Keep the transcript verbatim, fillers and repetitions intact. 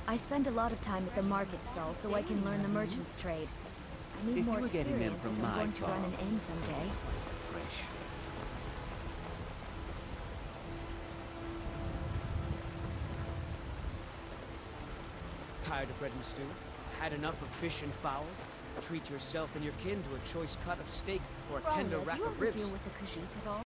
I spend a lot of time at the market stall so I can learn the merchant's trade. I need If more you were getting them experience from if I'm my going to run farm, an inn someday. this is fresh. Tired of bread and stew? Had enough of fish and fowl? Treat yourself and your kin to a choice cut of steak or a tender Ralia, rack do you of ever ribs. deal with the Khajiit at all?